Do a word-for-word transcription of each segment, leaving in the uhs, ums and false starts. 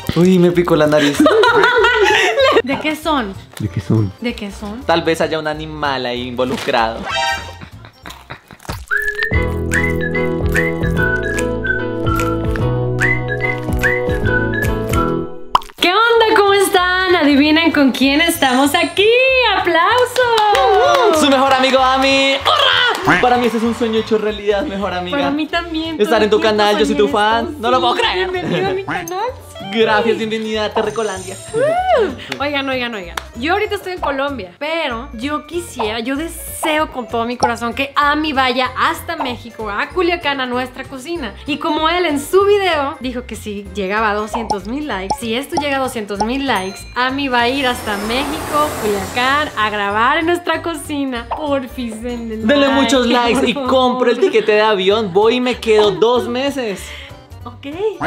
Uy, me picó la nariz. ¿De qué son? ¿De qué son? ¿De qué son? Tal vez haya un animal ahí involucrado. ¿Qué onda? ¿Cómo están? Adivinen con quién estamos aquí. ¡Aplausos! Su mejor amigo Ami. ¡Hurra! Para mí ese es un sueño hecho realidad, mejor amiga. Para mí también. Estar en tu todo el canal, yo tiempo soy tu soñé fan. esto. No lo puedo Sí, creer. Bienvenido a mi canal. Gracias, bienvenida a Terricolandia. Oigan, oigan, oigan. Yo ahorita estoy en Colombia, pero yo quisiera, yo deseo con todo mi corazón que Ami vaya hasta México, a Culiacán, a nuestra cocina. Y como él en su video dijo que si llegaba a doscientos mil likes, si esto llega a doscientos mil likes, Ami va a ir hasta México, Culiacán, a grabar en nuestra cocina. Porfis, denle like. Denle muchos likes por y favor. compro el tiquete de avión. Voy y me quedo dos meses. Ok.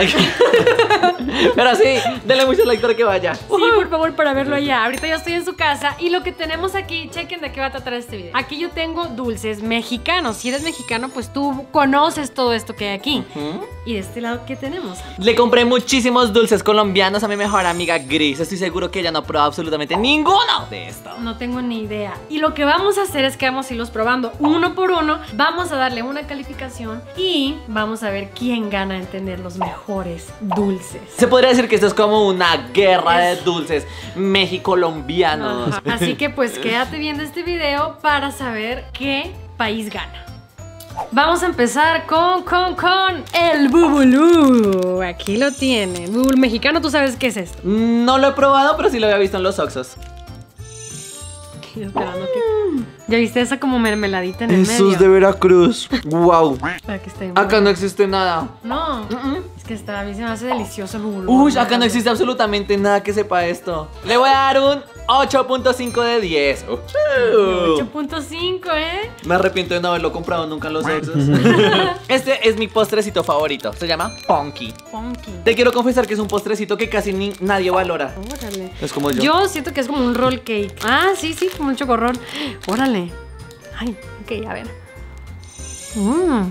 Pero sí, denle muchos likes para que vaya. Sí, por favor, para verlo allá. Ahorita yo estoy en su casa y lo que tenemos aquí, chequen de qué va a tratar este video. Aquí yo tengo dulces mexicanos. Si eres mexicano, pues tú conoces todo esto que hay aquí. Uh-huh. Y de este lado, ¿qué tenemos? Le compré muchísimos dulces colombianos a mi mejor amiga Gris. Estoy seguro que ella no ha probado absolutamente ninguno de esto. No tengo ni idea. Y lo que vamos a hacer es que vamos a irlos probando uno por uno. Vamos a darle una calificación y vamos a ver quién gana en tener los mejores dulces. Se podría decir que esto es como una guerra de dulces mexicolombianos. Ajá. Así que pues quédate viendo este video para saber qué país gana. Vamos a empezar con, con, con el bubulú. Aquí lo tiene. Bubulú mexicano, ¿tú sabes qué es esto? No lo he probado, pero sí lo había visto en los Oxxos. Estoy esperando que... ¿Ya viste esa como mermeladita en el Jesús medio? de Veracruz. Wow. Para que esté Acá no existe nada. No, Mm-mm. es que está, a mí se me hace delicioso el bubulú. Uy, acá no existe absolutamente nada que sepa esto. Le voy a dar un ocho punto cinco de diez. ocho punto cinco, ¿eh? Me arrepiento de no haberlo comprado nunca en los Oxxos. Este es mi postrecito favorito. Se llama Punky. Funky. Te quiero confesar que es un postrecito que casi ni nadie valora. Órale. Es como yo. Yo siento que es como un roll cake. Ah, sí, sí, como un chocorrol. Órale. Ay, ok, a ver. Mmm.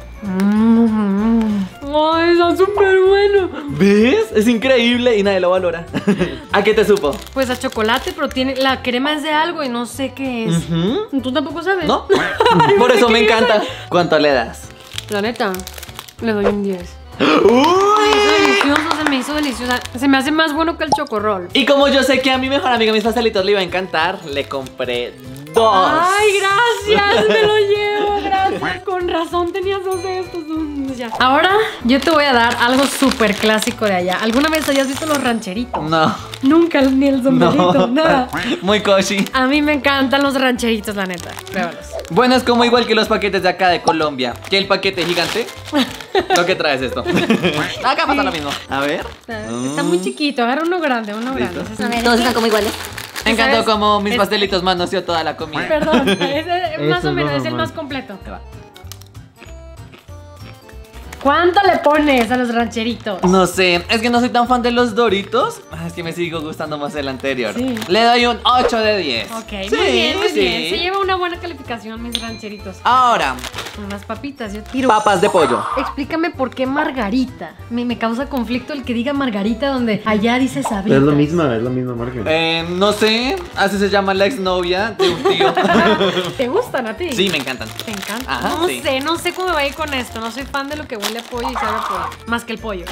Mmm. Ay, está súper bueno. ¿Ves? Es increíble y nadie lo valora. ¿A qué te supo? Pues a chocolate, pero tiene la crema es de algo y no sé qué es. Ujú. ¿Tú tampoco sabes? ¿No? Ay, Por no sé eso qué me dice. encanta. ¿Cuánto le das? La neta, le doy un diez. ¡Uy! Es delicioso, se me hizo deliciosa. Se me hace más bueno que el chocorrol. Y como yo sé que a mi mejor amiga mis pastelitos le iba a encantar, le compré dos. Ay, gracias, me lo llevo, gracias. Con razón tenías dos de estos. mm, ya. Ahora yo te voy a dar algo súper clásico de allá. ¿Alguna vez hayas visto los rancheritos? No. Nunca, ni el sombrerito, No. nada. Muy coshi. A mí me encantan los rancheritos, la neta. Pruébalos. Bueno, es como igual que los paquetes de acá de Colombia. Que el paquete gigante. Lo que traes esto. Acá pasa Sí. lo mismo. A ver. Está, está muy chiquito. Agarra uno grande, uno grande. Listo. Ese es un- Todos están como iguales. Me encantó ¿Sabes? como mis Es- pastelitos manoseó toda la comida. Perdón, ese más Eso o es menos lo es el normal. más completo. ¿Cuánto le pones a los rancheritos? No sé, es que no soy tan fan de los Doritos. Ah, Es que me sigo gustando más el anterior. Sí. Le doy un ocho de diez. Ok, Sí, muy bien, muy sí. bien. Se lleva una buena calificación, mis rancheritos. Ahora, Unas papitas, yo tiro. papas de pollo. Explícame por qué Margarita. Me, me causa conflicto el que diga Margarita donde allá dice Sabrita. Es lo mismo, es lo mismo, marca. Eh, no sé, así se llama la exnovia de un tío. ¿Te gustan a ti? Sí, me encantan. ¿Te encanta? Ajá, no sí. sé, no sé cómo me va a ir con esto. No soy fan de lo que huele a pollo y sabe a pollo. Más que el pollo.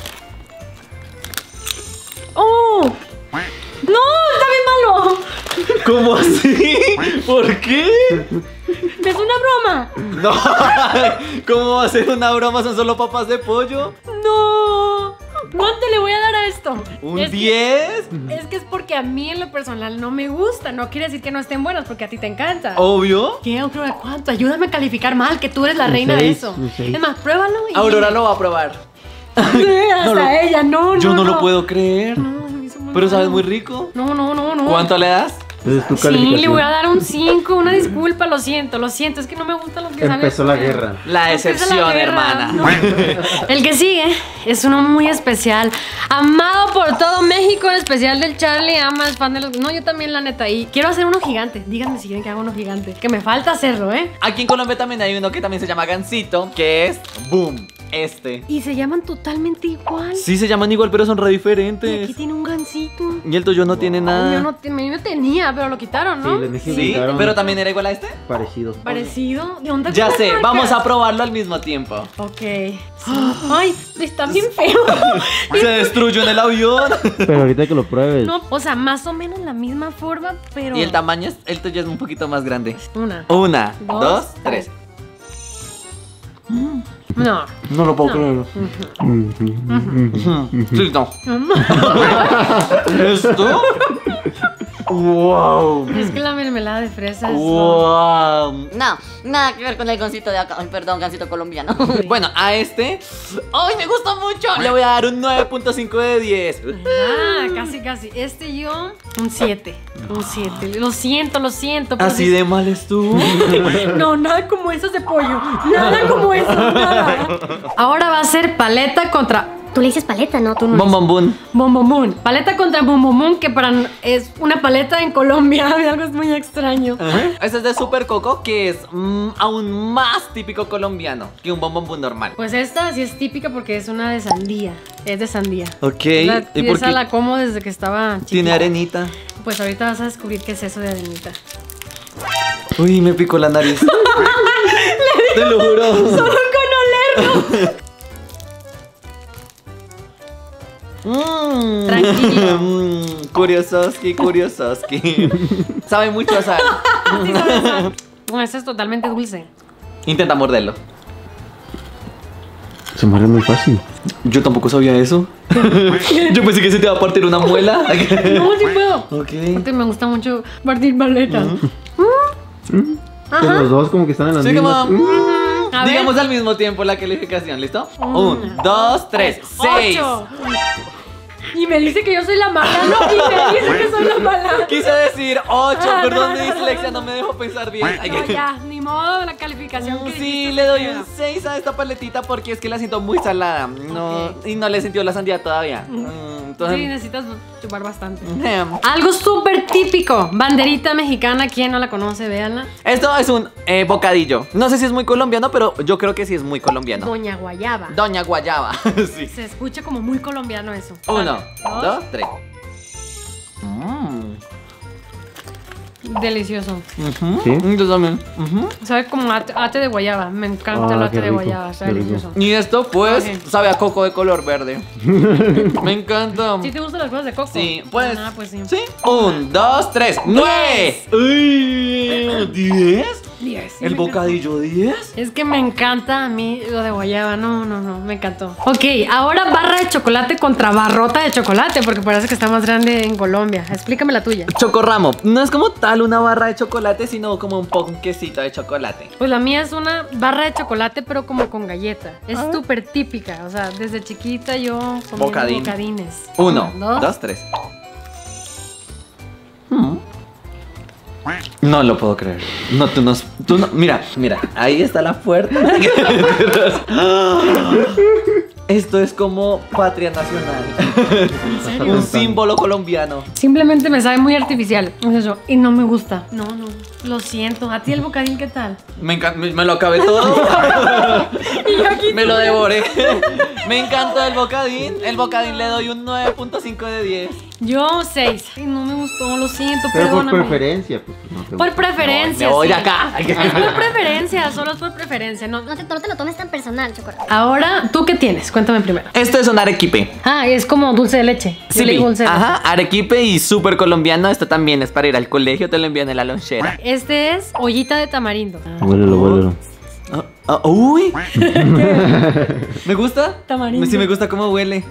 ¡Oh! ¡No! ¡Está bien malo! ¿Cómo así? ¿Por qué? ¡Es una broma! No, ¿cómo va a ser una broma? Son solo papas de pollo. ¡No! ¿Cuánto le voy a dar a esto? ¿Un Es que- diez? Es que es porque a mí en lo personal no me gusta. No quiere decir que no estén buenas porque a ti te encanta. Obvio. ¿Qué, Aurora? ¿Cuánto? Ayúdame a calificar mal, que tú eres la Un reina de seis, eso. un seis. Es más, pruébalo y... Aurora lo va a probar. Hasta No lo- ella, no, no, Yo no, lo no. puedo creer. No, se me hizo muy Pero sabes malo. muy rico. No, no, no, no. ¿Cuánto le das? Entonces tu Sí, calificación. le voy a dar un cinco. Una disculpa, lo siento, lo siento. Es que no me gusta lo que sabe. Empezó la feo. guerra. La Empieza excepción, la guerra. hermana. No. El que sigue es uno muy especial, amado por todo México, en especial del Charlie. Ama, es fan de los... No, yo también, la neta. Y quiero hacer uno gigante. Díganme si quieren que haga uno gigante. Que me falta hacerlo, ¿eh? Aquí en Colombia también hay uno que también se llama Gansito, que es Boom. este. Y se llaman totalmente igual. Sí, se llaman igual, pero son re Y diferentes. aquí tiene un gansito. Y el tuyo no tiene nada. Yo no, te- me- yo tenía, pero lo quitaron, ¿no? Sí, les dije que Sí, quitaron pero también era igual a este. parecidos. Parecido. ¿De dónde Ya las sé, marcas? vamos a probarlo al mismo tiempo. Ok. Sí. Ay, está bien feo. Se destruyó en el avión. Pero ahorita que lo pruebes. No, o sea, más o menos la misma forma, pero. Y el tamaño, es, el tuyo es un poquito más grande. Una. Una, Dos, dos, tres. tres. No. No lo puedo No. creer. Sí, no. ¿Esto? ¡Wow! Es que la mermelada de fresa es. ¡Wow! No, nada que ver con el gansito de acá. Ay, perdón, gansito colombiano. Bueno, a este. ¡Ay, me gusta mucho! Le voy a dar un nueve punto cinco de diez. Ah, casi, casi. Este yo, un siete. Un siete. Lo siento, lo siento. pero Así sí- de mal estuvo. No, nada como esas de pollo. Nada como eso, nada. Ahora va a ser paleta contra. Tú le dices paleta, ¿no? Tú no. Bom, bom, bum. Bombomun. Paleta contra bombomun, que para es una paleta en Colombia. Algo es muy extraño. Este es de Super Coco, que es mm, aún más típico colombiano que un bombón normal. Pues esta sí es típica porque es una de sandía. Es de sandía. Ok. La, ¿Y y por esa qué la como desde que estaba chiquita. tiene arenita? Pues ahorita vas a descubrir qué es eso de arenita. Uy, me picó la nariz. Te lo juro. ¡Solo con olerlo! Mm. Tranquilo. Mm, Curiososki, curiososki. Sabe mucho a sal. Sí, sabe a sal. Bueno, esta es totalmente dulce. Intenta morderlo. Se muere muy fácil. Yo tampoco sabía eso. Yo pensé que se te iba a partir una muela. No, sí puedo. Ok. Porque me gusta mucho partir paletas. Que los dos como que están en las Sí, mismas. como, Mm. mm, A ver. digamos al mismo tiempo la calificación, ¿listo? Un, dos, tres, seis. Ocho. Y me dice que yo soy la mala, ¿no? Y me dice que soy la mala. Quise decir ocho, Ah, perdón, no, mi no, dislexia no. no me dejó pensar bien. Ay, No, ya, ni modo, la calificación que Sí, dijiste le se doy queda. un seis a esta paletita porque es que la siento muy salada. No, Ok. y no le he sentido la sandía todavía. Mm, Sí, Entonces, necesitas chupar bastante. em, Algo súper típico. Banderita mexicana. ¿Quién no la conoce? Véanla. esto es un eh, bocadillo. No sé si es muy colombiano, pero yo creo que sí es muy colombiano. Doña Guayaba. Doña Guayaba. Sí. Se escucha como muy colombiano eso. Uno, Vale, dos, tres. Mm. Delicioso. Ujú. ¿Sí? Yo también. Ujú. Sabe como ate, ate de guayaba. Me encanta Ah, el ate qué de rico, guayaba. Está qué rico. delicioso. Y esto, pues, Ok. sabe a coco de color verde. Me encanta. ¿Sí te gustan las cosas de coco? Sí, pues. Ah, pues sí. Sí. Un, dos, tres. ¡Nueve! Uy, ¿Diez? Diez, sí, ¿El me encantó. bocadillo diez? Es que me encanta a mí lo de guayaba. No, no, no. Me encantó. Ok, ahora barra de chocolate contra barrota de chocolate. Porque parece que está más grande en Colombia. Explícame la tuya. Chocorramo. No es como tal una barra de chocolate, sino como un ponquecito de chocolate. Pues la mía es una barra de chocolate, pero como con galleta. Es súper típica. O sea, desde chiquita yo comía Bocadín. bocadines. Uno, dos. dos, tres. Mm. No lo puedo creer. No, tú no, tú no. Mira, mira, ahí está la puerta. Esto es como patria nacional. serio? Un símbolo colombiano. Simplemente me sabe muy artificial. Es eso. Y no me gusta. No, no. Lo siento. ¿A ti el bocadín qué tal? Me, encan- me, me lo acabé todo. Y yo aquí Me lo devoré. Me encanta el bocadín. El bocadín le doy un nueve punto cinco de diez. Yo seis. Ay, no me gustó. Lo siento. Pero por Perdóname. preferencia, pues no te Por gusta. preferencia. Me voy de sí. acá. Es por preferencia. Solo es por preferencia. No. No te, no te lo tomes tan personal, chocolate. Ahora, ¿tú qué tienes? Cuéntame primero. Esto es un arequipe. Ah, es como dulce de leche. Yo Sí, le digo dulce de ajá, arequipe y súper colombiano. Esto también es para ir al colegio, te lo envían en la lonchera. leche. Este es ollita de tamarindo. Huélelo, huélelo. Ah, ah, uy. ¿Me gusta? Tamarindo. Sí, me gusta cómo huele.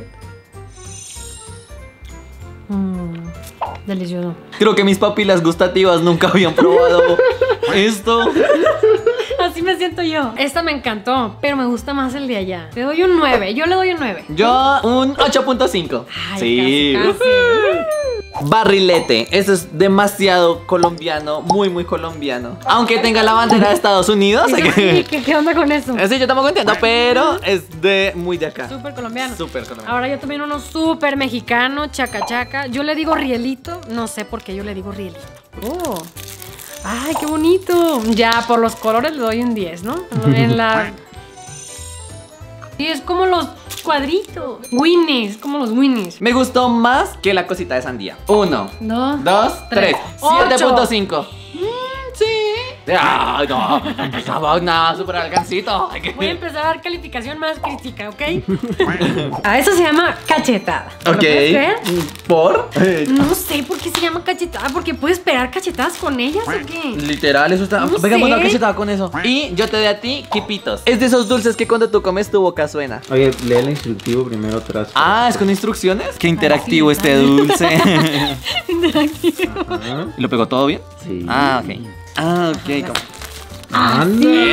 Mm, delicioso. Creo que mis papilas gustativas nunca habían probado esto. Así me siento yo. Esta me encantó, pero me gusta más el de allá. Le doy un nueve. Yo le doy un nueve. Yo un ocho punto cinco. Ay, Sí. casi, casi. Barrilete. Eso es demasiado colombiano, muy, muy colombiano. Aunque tenga la bandera de Estados Unidos. Sí, ¿qué, qué onda con eso? Sí, yo tampoco entiendo, pero es de muy de acá. Súper colombiano. Súper colombiano. Ahora yo también uno súper mexicano, chaca chaca. Yo le digo rielito, no sé por qué yo le digo rielito. Oh. Ay, qué bonito. Ya, por los colores le doy un diez, ¿no? En la... Sí, es como los cuadritos. Winnies, como los Winnies. Me gustó más que la cosita de sandía. Uno, Dos, dos, tres. Ocho. siete punto cinco. Sí. Ay, no. Empezaba nada, super alcancito. Hay que- Voy a empezar a dar calificación más crítica, ¿ok? A eso se llama cachetada. ¿Lo Ok. puedes creer? ¿Por? No sé por qué se llama cachetada, porque puedes pegar cachetadas con ellas o qué. Literal, eso está. No Pegamos sé. una cachetada con eso. Y yo te doy a ti quipitos. Es de esos dulces que cuando tú comes tu boca suena. Oye, lee el instructivo primero atrás. Ah, ¿es con instrucciones? Qué interactivo sí, este está. dulce. Interactivo. Ajá. ¿Lo pegó todo bien? Sí. Ah, ok. Ah, ok. como- Anda. ¡Sí,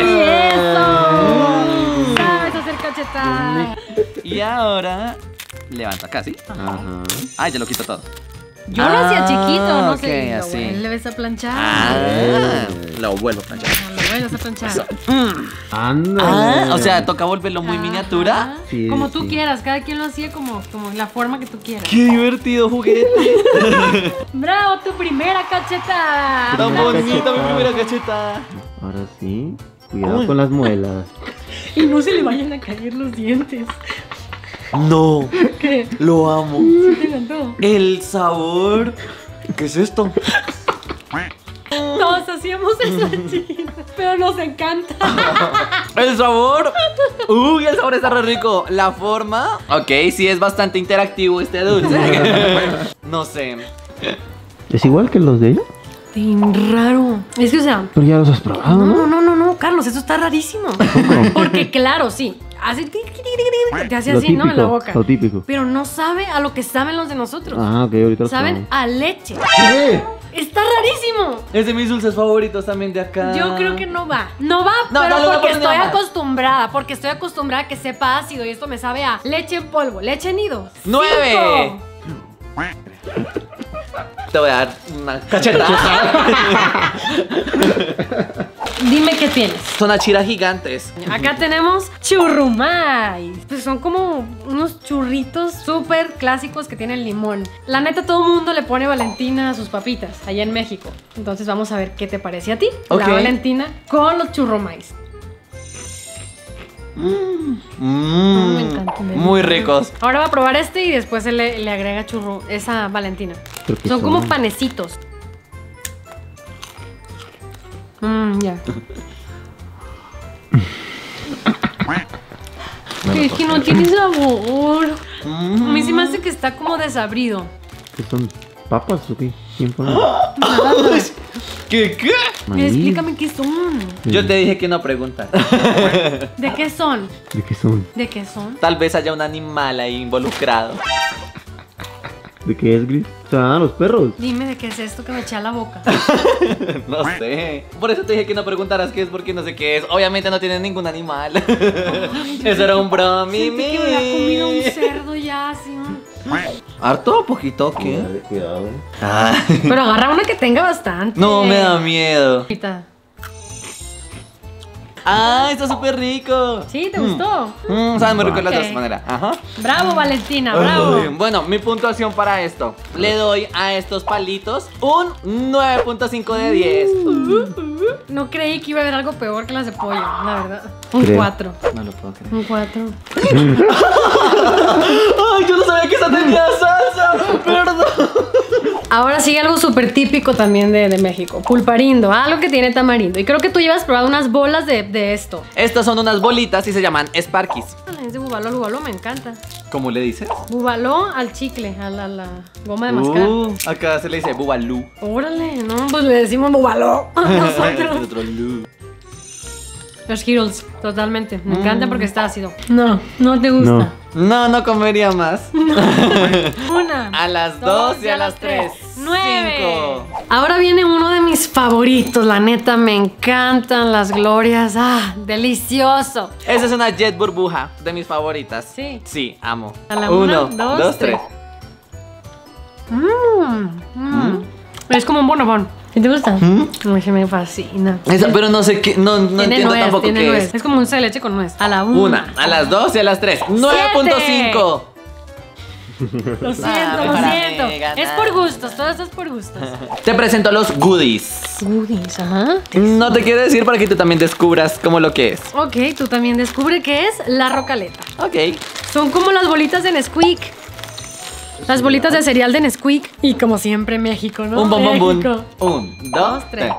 eso! Sabes hacer cachetada. Y ahora levanta acá, ¿sí? Ajá. Ah, ya lo quito todo. Yo lo hacía Ah, chiquito, no ok, sé. Lo así. vuelves a planchar. Ah, lo vuelvo a planchar. Lo vuelves a planchar. Anda. Ah, o sea, toca volverlo muy miniatura. Ajá. Sí, Como sí. tú quieras, cada quien lo hacía como, como la forma que tú quieras. Qué divertido juguete. ¡Bravo, tu primera cachetada! Tan Primera bonita mi cachetada. primera cachetada. Ahora sí. Cuidado Uy. con las muelas. Y no se le vayan a caer los dientes. No, ¿Qué? lo amo. ¿Sí te encantó? El sabor. ¿Qué es esto? Todos hacíamos eso, chicos, pero nos encanta. El sabor. Uy, el sabor está re rico. La forma. Ok, sí es bastante interactivo este dulce. No sé. ¿Es igual que los de ella? Bien raro. Es que, o sea, Pero ya los has probado, no, ¿no? no, no, no, Carlos, eso está rarísimo. Porque, claro, sí, hace tic, tic, tic, tic, tic, te hace Lo así, ¿no? En la típico, boca. lo típico. Pero no sabe a lo que saben los de nosotros. Ah, ok, ahorita los Saben probamos. a leche. ¿Qué? Está rarísimo. Es de mis dulces favoritos también de acá. Yo creo que no va. No va, No, pero dale una porque estoy oportunidad más. acostumbrada. Porque estoy acostumbrada a que sepa ácido. Y esto me sabe a leche en polvo, leche nido. ¡Nueve! Cinco. Te voy a dar una cachetada. Dime qué tienes. Son achiras gigantes. Acá tenemos churrumais. Pues son como unos churritos súper clásicos que tienen limón. La neta, todo el mundo le pone Valentina a sus papitas allá en México. Entonces vamos a ver qué te parece a ti. Ok. La Valentina con los churrumais. Mmm, Me encanta. muy ricos. Ahora va a probar este y después se le, le agrega churro, esa Valentina. Creo que Son como son- panecitos. Mmm, ya. Es que no tiene sabor. A mí se me hace que está como desabrido. ¿Qué son? ¿Papas o qué? ¿Quién pone? ¿Qué qué? Maíz. Explícame qué son. Yo te dije que no preguntas. ¿De qué son? ¿De qué son? ¿De qué son? Tal vez haya un animal ahí involucrado. ¿De qué es, Gris? O sea, los perros. Dime de qué es esto que me eché a la boca. No sé. Por eso te dije que no preguntaras qué es porque no sé qué es. Obviamente no tiene ningún animal. Eso era un bromi. Sentí que me había comido un cerdo ya así. un- ¿Harto o poquito? ¿Qué? Cuidado. Ah. Pero agarra una que tenga bastante. No, me da miedo. Ahorita. Ah, está súper rico. ¿Sí? ¿Te gustó? Mmm, saben muy rico de las Ok. dos maneras. Ajá. Bravo, Valentina, bravo. Ay, bueno, mi puntuación para esto. Le doy a estos palitos un nueve punto cinco de diez. No creí que iba a haber algo peor que las de pollo, la verdad. Un Creo. cuatro. No lo puedo creer. Un cuatro. Ay, yo no sabía que esa tenía salsa. Perdón. Ahora sigue algo súper típico también de, de México. Pulparindo, algo que tiene tamarindo. Y creo que tú llevas probado unas bolas de, de esto. Estas son unas bolitas y se llaman Sparkies. Ah, es de bubaló, el bubaló me encanta. ¿Cómo le dices? Bubaló al chicle, a la, la goma de mascar. Uh, acá se le dice bubalú. Órale, no, pues le decimos bubaló a nosotros. Otro lu. Los Skittles, totalmente. Me encanta porque está ácido. No, no te gusta. No, no comería más. Una. A las dos y a las tres. Nueve. Cinco. Ahora viene uno de mis favoritos, la neta, me encantan las glorias. Ah, delicioso. Esa es una Jet burbuja de mis favoritas. Sí. Sí, amo. A la Uno, una, dos, dos, tres. tres. Mmm. mm. Es como un bonobón. ¿Y te gusta? Ay, se me fascina. Esa, pero no sé qué, no, no Tiene entiendo nuez, tampoco tiene qué nuez. es. Es como un dulce de leche con nuez. A la una. Una, a las dos y a las tres. nueve punto cinco. Lo siento, Ah, lo para siento. mí, ganar. Es por gustos, todo esto es por gustos. Te presento los goodies. Goodies, ajá. No te quiero decir para que tú también descubras cómo lo que es. Ok, tú también descubre qué es la rocaleta. Ok. Son como las bolitas de Nesquik. Las bolitas de cereal de Nesquik. Y como siempre, México, ¿no? Un bombón. México. Un, dos, Dos, tres. tres.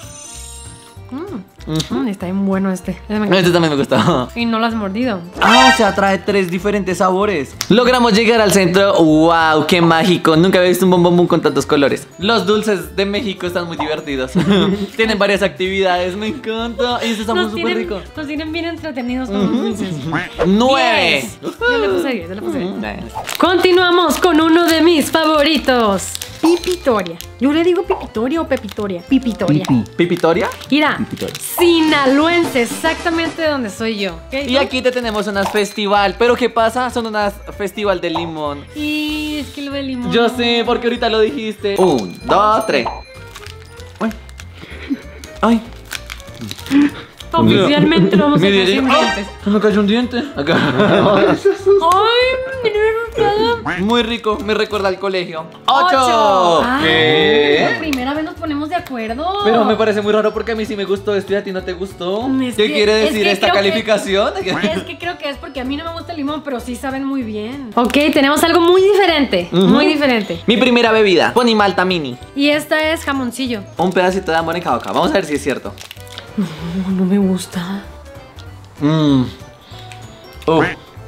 Mm. Mm, está bien bueno este. Este me encanta. Este también me gustó. Y no lo has mordido. Ah, o sea, trae tres diferentes sabores. Logramos llegar al centro. ¡Wow! ¡Qué mágico! Nunca había visto un bombón con tantos colores. Los dulces de México están muy divertidos. Tienen varias actividades. Me encanta. Y este está Nos súper tienen, rico. nos tienen bien entretenidos con los dulces. ¡Nueve! Diez. Yo le puse diez, yo le puse diez. Nice. Continuamos con uno de mis favoritos. Pipitoria. Yo le digo Pipitoria o Pepitoria. Pipitoria. Pipi. ¿Pipitoria? Mira, Pipitoria. sinaloense, exactamente de donde soy yo. ¿Ok? Y aquí te tenemos unas festival. ¿Pero qué pasa? Son unas festival de limón. Y es que lo de limón. Yo sé, porque ahorita lo dijiste. Un, dos, tres. Ay. Ay. Oficialmente lo vamos a Mi hacer diente. sin dientes. ¡Ah! Me cayó un diente. Acá. Ay, mira el resultado. Muy rico, me recuerda al colegio. Ocho. ¡Ocho! Ah, ¿Qué? por primera vez nos ponemos de acuerdo. Pero me parece muy raro porque a mí sí me gustó esto y a ti no te gustó. Es ¿Qué que- quiere es decir que esta creo que- calificación? Es que creo que es porque a mí no me gusta el limón, pero sí saben muy bien. Ok, tenemos algo muy diferente. Ujú. Muy diferente. Mi primera bebida, Pony Malta Mini. Y esta es jamoncillo. Un pedacito de amor en cada boca. Vamos a ver si es cierto. No, no me gusta. Mmm. Oh.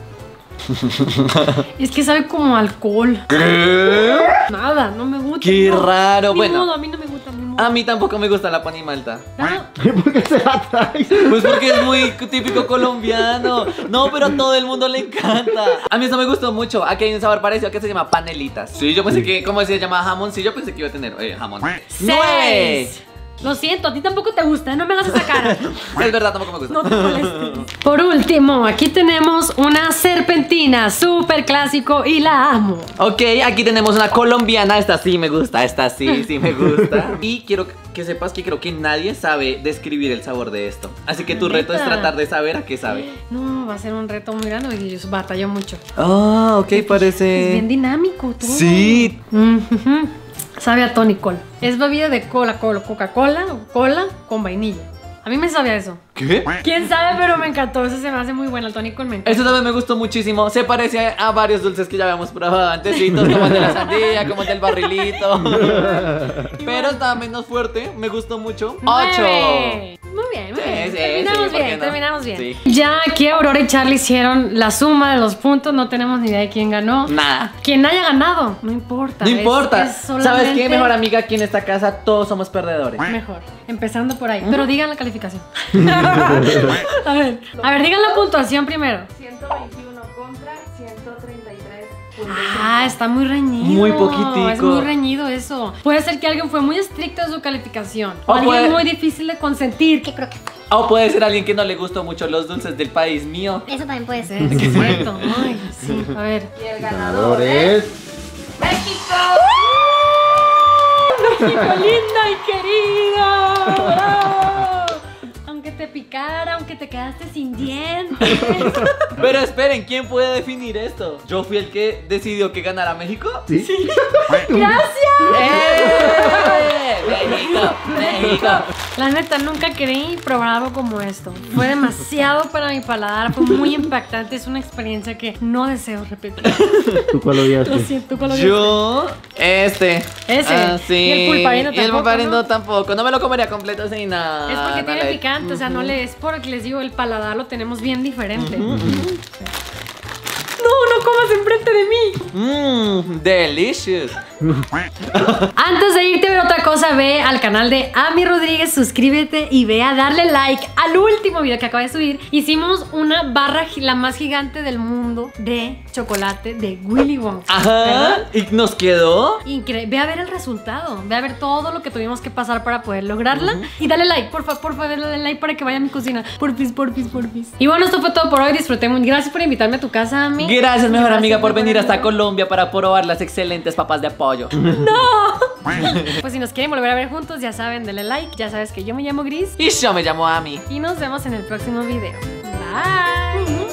Es que sabe como alcohol. ¿Qué? Nada, no me gusta. Qué no. raro, Ni bueno. modo, a mí no me gusta ni modo. A mí tampoco me gusta la Pony Malta. Ah, ¿Por qué se la traes? Pues porque es muy típico colombiano. No, pero a todo el mundo le encanta. A mí eso me gustó mucho. Aquí hay un sabor parecido que se llama panelitas. Sí, yo pensé que, ¿cómo se llama jamón? Sí, yo pensé que iba a tener eh, jamón. ¡Nueve! seis. Lo siento, a ti tampoco te gusta, no me hagas esa cara. Es verdad, tampoco me gusta. No te molestes. Por último, aquí tenemos una serpentina, súper clásico y la amo. Ok, aquí tenemos una colombiana. Esta sí me gusta, esta sí, sí me gusta. Y quiero que sepas que creo que nadie sabe describir el sabor de esto. Así que tu reto es ¿Neta? tratar de saber a qué sabe. No, va a ser un reto muy grande y yo batallo mucho. Ah, ok, Es bien parece. dinámico todo. Sí. Mm, ujú. Sabe a tonicol. Es bebida de cola, cola, Coca-Cola o cola con vainilla. A mí me sabe a eso. ¿Qué? ¿Quién sabe? Pero me encantó. Eso se me hace muy bueno. El tonicol me encanta. Eso también me gustó muchísimo. Se parece a, a varios dulces que ya habíamos probado antesitos, como el de la sandía, como el del barrilito. Pero está menos fuerte. Me gustó mucho. ¡Ocho! Nueve. Muy bien, muy Sí, bien. sí, terminamos sí, ¿por qué bien, no? terminamos bien. Sí. Ya aquí Aurora y Charlie hicieron la suma de los puntos. No tenemos ni idea de quién ganó. Nada. Quien haya ganado, no importa. No es- importa. es ¿Sabes solamente qué, mejor amiga? Aquí en esta casa todos somos perdedores. Mejor, empezando por ahí. Pero digan la calificación. a ver, a ver, digan la puntuación primero. ciento veintiuno contra ciento treinta y tres puntos. Ah, está muy reñido. Muy poquitico. Es muy reñido eso. Puede ser que alguien fue muy estricto en su calificación. O, O alguien puede- muy difícil de consentir. Que creo que O puede ser alguien que no le gustó mucho los dulces del país mío. Eso también puede ser. es cierto. Ay, sí. A ver. Y el Ganador ganador es es. México. México linda y querida. ¡Bravo! Aunque te picara, aunque te quedaste sin dientes. Pero esperen, ¿quién puede definir esto? ¿Yo fui el que decidió que ganara México? Sí. ¡Gracias! ¡Eh! ¡México! ¡México! La neta, nunca quería probar algo como esto. Fue demasiado para mi paladar, fue muy impactante. Es una experiencia que no deseo repetir. ¿Tú cuál odiaste? Lo siento, ¿cuál lo Yo, este. Ese. Ah, sí. Y el pulparindo Y el tampoco, pulparindo ¿no? tampoco. No me lo comería completo sin nada. Es porque tiene Dale. picante, o sea, no le es porque les digo, el paladar lo tenemos bien diferente. No, no comas enfrente de mí. Mmm, delicious. Antes de irte a ver otra cosa, ve al canal de Ami Rodríguez, suscríbete y ve a darle like al último video que acabo de subir. Hicimos una barra gi- la más gigante del mundo de chocolate de Willy Wonka. Ajá. ¿Verdad? ¿Y nos quedó? Increíble. Ve a ver el resultado. Ve a ver todo lo que tuvimos que pasar para poder lograrla. Y dale like, por favor, por favor, dale like para que vaya a mi cocina. Porfis, porfis, porfis. Y bueno, esto fue todo por hoy. Disfruté muy. Gracias por invitarme a tu casa, Ami. Gracias, mejor amiga, por mejor venir hasta amiga. Colombia para probar las excelentes papas de pollo. Pues si nos quieren volver a ver juntos, ya saben, denle like. Ya sabes que yo me llamo Gris. Y yo me llamo Ami. Y nos vemos en el próximo video. Bye.